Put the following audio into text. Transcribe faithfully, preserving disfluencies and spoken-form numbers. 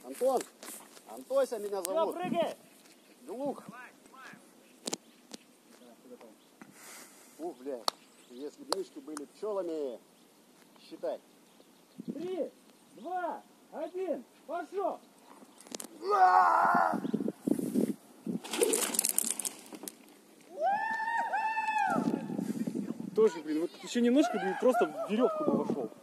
Антон! Антося меня зовут. Все, прыгай! Глух. Ух, блядь. Если бы мишки были пчелами, считай. Три, два, один, пошел! Тоже, блин, вот еще немножко, блин, просто в веревку бы вошел.